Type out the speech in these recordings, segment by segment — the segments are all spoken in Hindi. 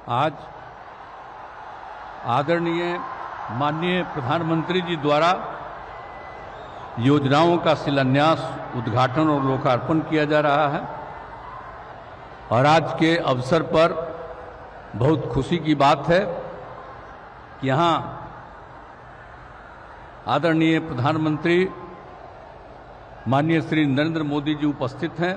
आज आदरणीय माननीय प्रधानमंत्री जी द्वारा योजनाओं का शिलान्यास, उद्घाटन और लोकार्पण किया जा रहा है और आज के अवसर पर बहुत खुशी की बात है कि यहाँ आदरणीय प्रधानमंत्री माननीय श्री नरेंद्र मोदी जी उपस्थित हैं।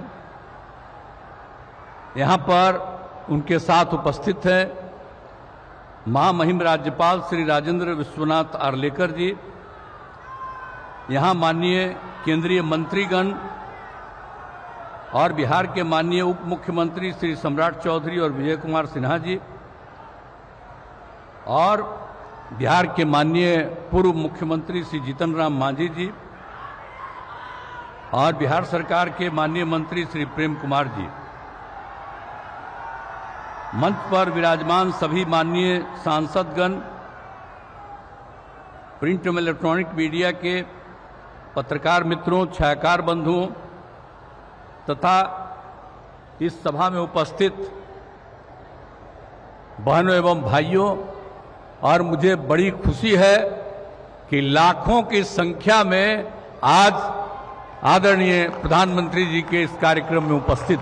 यहाँ पर उनके साथ उपस्थित हैं महामहिम राज्यपाल श्री राजेंद्र विश्वनाथ आर्लेकर जी, यहाँ माननीय केंद्रीय मंत्रीगण और बिहार के माननीय उप मुख्यमंत्री श्री सम्राट चौधरी और विजय कुमार सिन्हा जी, और बिहार के माननीय पूर्व मुख्यमंत्री श्री जीतन राम मांझी जी और बिहार सरकार के माननीय मंत्री श्री प्रेम कुमार जी, मंच पर विराजमान सभी माननीय सांसदगण, प्रिंट एवं इलेक्ट्रॉनिक मीडिया के पत्रकार मित्रों, छायाकार बंधुओं तथा इस सभा में उपस्थित बहनों एवं भाइयों, और मुझे बड़ी खुशी है कि लाखों की संख्या में आज आदरणीय प्रधानमंत्री जी के इस कार्यक्रम में उपस्थित,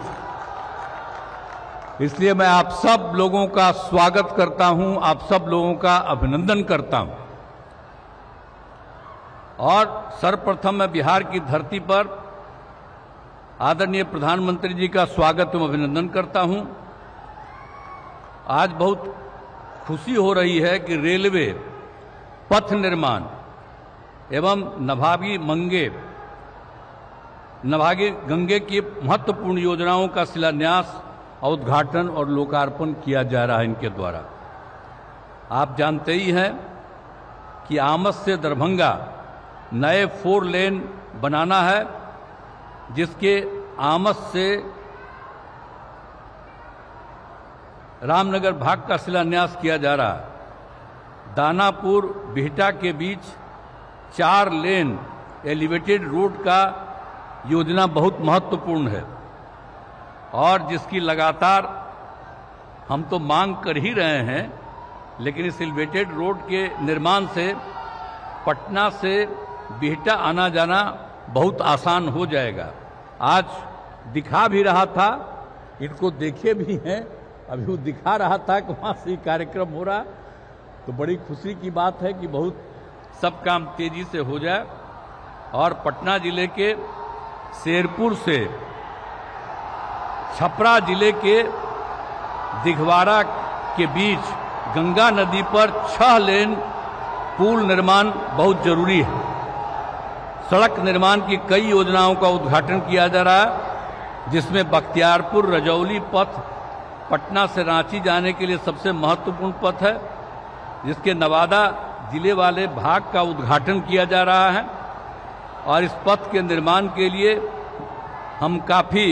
इसलिए मैं आप सब लोगों का स्वागत करता हूं, आप सब लोगों का अभिनंदन करता हूं। और सर्वप्रथम मैं बिहार की धरती पर आदरणीय प्रधानमंत्री जी का स्वागत एवं अभिनंदन करता हूं। आज बहुत खुशी हो रही है कि रेलवे, पथ निर्माण एवं नमामि गंगे की महत्वपूर्ण योजनाओं का शिलान्यास, उद्घाटन और लोकार्पण किया जा रहा है इनके द्वारा। आप जानते ही हैं कि आमस से दरभंगा नए 4 लेन बनाना है, जिसके आमस से रामनगर भाग का शिलान्यास किया जा रहा है। दानापुर बिहटा के बीच 4 लेन एलिवेटेड रोड का योजना बहुत महत्वपूर्ण है और जिसकी लगातार हम तो मांग कर ही रहे हैं, लेकिन इस एलिवेटेड रोड के निर्माण से पटना से बिहटा आना जाना बहुत आसान हो जाएगा। आज दिखा भी रहा था, इनको देखे भी हैं, अभी वो दिखा रहा था कि वहाँ से कार्यक्रम हो रहा, तो बड़ी खुशी की बात है कि बहुत सब काम तेजी से हो जाए। और पटना जिले के शेरपुर से छपरा जिले के दिघवारा के बीच गंगा नदी पर 6 लेन पुल निर्माण बहुत जरूरी है। सड़क निर्माण की कई योजनाओं का उद्घाटन किया जा रहा है, जिसमें बख्तियारपुर रजौली पथ पटना से रांची जाने के लिए सबसे महत्वपूर्ण पथ है, जिसके नवादा जिले वाले भाग का उद्घाटन किया जा रहा है। और इस पथ के निर्माण के लिए हम काफी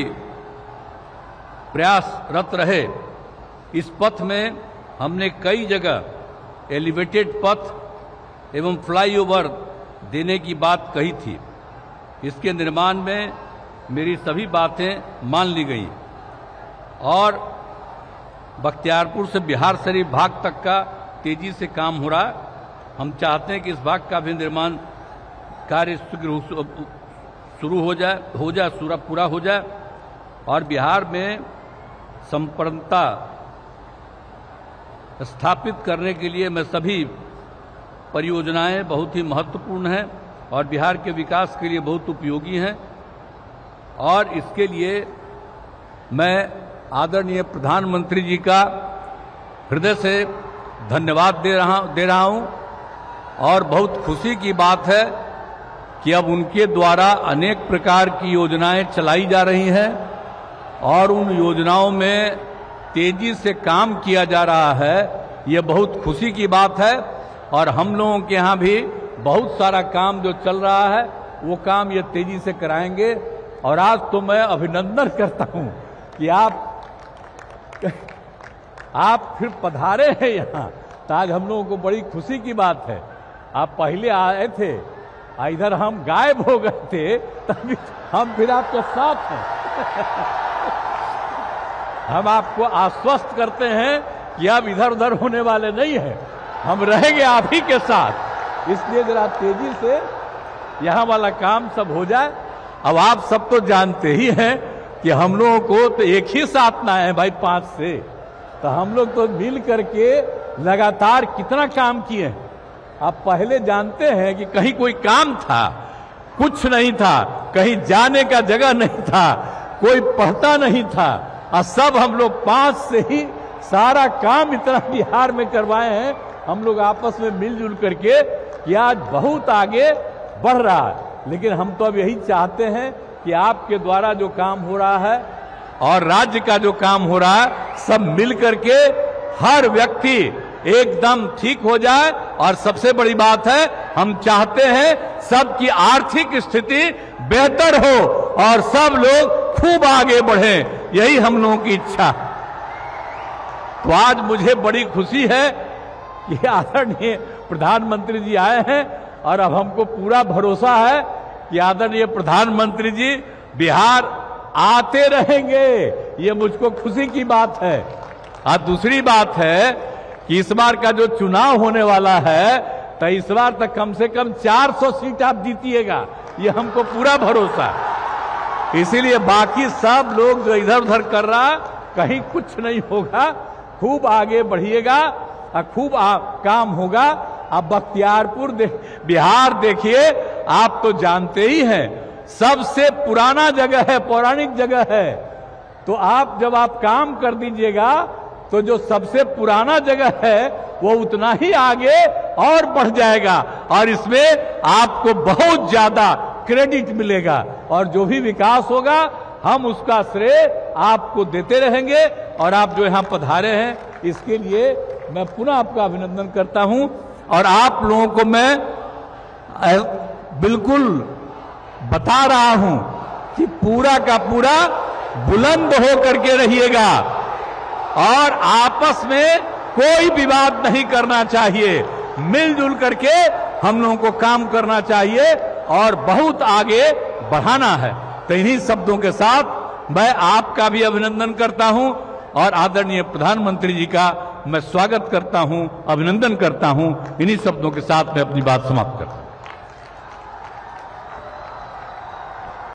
प्रयासरत रहे। इस पथ में हमने कई जगह एलिवेटेड पथ एवं फ्लाईओवर देने की बात कही थी। इसके निर्माण में मेरी सभी बातें मान ली गई और बख्तियारपुर से बिहार शरीफ भाग तक का तेजी से काम हो रहा है। हम चाहते हैं कि इस भाग का भी निर्माण कार्य शुरू हो जाए, पूरा हो जाए और बिहार में संप्रभुता स्थापित करने के लिए मैं सभी परियोजनाएं बहुत ही महत्वपूर्ण हैं और बिहार के विकास के लिए बहुत उपयोगी हैं। और इसके लिए मैं आदरणीय प्रधानमंत्री जी का हृदय से धन्यवाद दे रहा हूं और बहुत खुशी की बात है कि अब उनके द्वारा अनेक प्रकार की योजनाएं चलाई जा रही हैं और उन योजनाओं में तेजी से काम किया जा रहा है। ये बहुत खुशी की बात है और हम लोगों के यहाँ भी बहुत सारा काम जो चल रहा है वो काम ये तेजी से कराएंगे। और आज तो मैं अभिनंदन करता हूँ कि आप फिर पधारे हैं यहाँ, तो आज हम लोगों को बड़ी खुशी की बात है। आप पहले आए थे, इधर हम गायब हो गए थे, तभी हम फिर आपके साथ हैं। हम आपको आश्वस्त करते हैं कि अब इधर उधर होने वाले नहीं है, हम रहेंगे आप ही के साथ। इसलिए जरा तेजी से यहां वाला काम सब हो जाए। अब आप सब तो जानते ही हैं कि हम लोगों को तो एक ही साथ ना है भाई 5 से, तो हम लोग तो मिल करके लगातार कितना काम किए हैं। आप पहले जानते हैं कि कहीं कोई काम था, कुछ नहीं था, कहीं जाने का जगह नहीं था, कोई पढ़ता नहीं था, और सब हम लोग 5 से ही सारा काम इतना बिहार में करवाए हैं हम लोग आपस में मिलजुल करके कि आज बहुत आगे बढ़ रहा है। लेकिन हम तो अब यही चाहते हैं कि आपके द्वारा जो काम हो रहा है और राज्य का जो काम हो रहा है, सब मिल करके हर व्यक्ति एकदम ठीक हो जाए। और सबसे बड़ी बात है, हम चाहते हैं सबकी आर्थिक स्थिति बेहतर हो और सब लोग खूब आगे बढ़ें, यही हम लोगों की इच्छा। तो आज मुझे बड़ी खुशी है कि आदरणीय प्रधानमंत्री जी आए हैं और अब हमको पूरा भरोसा है कि आदरणीय प्रधानमंत्री जी बिहार आते रहेंगे। ये मुझको खुशी की बात है। और दूसरी बात है कि इस बार का जो चुनाव होने वाला है, तो इस बार तक कम से कम 400 सीट आप जीतिएगा, ये हमको पूरा भरोसा है। इसीलिए बाकी सब लोग जो इधर उधर कर रहा, कहीं कुछ नहीं होगा, खूब आगे बढ़िएगा और खूब काम होगा। अब बख्तियारपुर बिहार देखिए, आप तो जानते ही हैं सबसे पुराना जगह है, पौराणिक जगह है। तो आप जब आप काम कर दीजिएगा तो जो सबसे पुराना जगह है वो उतना ही आगे और बढ़ जाएगा और इसमें आपको बहुत ज्यादा क्रेडिट मिलेगा और जो भी विकास होगा हम उसका श्रेय आपको देते रहेंगे। और आप जो यहां पधारे हैं इसके लिए मैं पुनः आपका अभिनंदन करता हूं और आप लोगों को मैं बिल्कुल बता रहा हूं कि पूरा का पूरा बुलंद हो करके रहिएगा और आपस में कोई विवाद नहीं करना चाहिए, मिलजुल करके हम लोगों को काम करना चाहिए और बहुत आगे बढ़ाना है। तो इन्हीं शब्दों के साथ मैं आपका भी अभिनंदन करता हूं और आदरणीय प्रधानमंत्री जी का मैं स्वागत करता हूं, अभिनंदन करता हूं। इन्हीं शब्दों के साथ मैं अपनी बात समाप्त करता हूं।